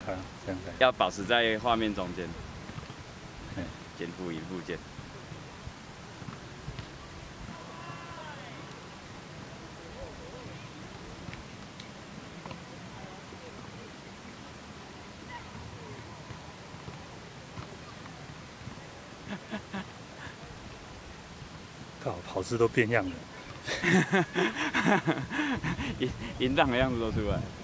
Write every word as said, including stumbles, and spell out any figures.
好，这样子。 要保持在画面中间。 嗯， 肩负一部件。 靠，跑姿都变样了。 淫淫荡的样子都出来了。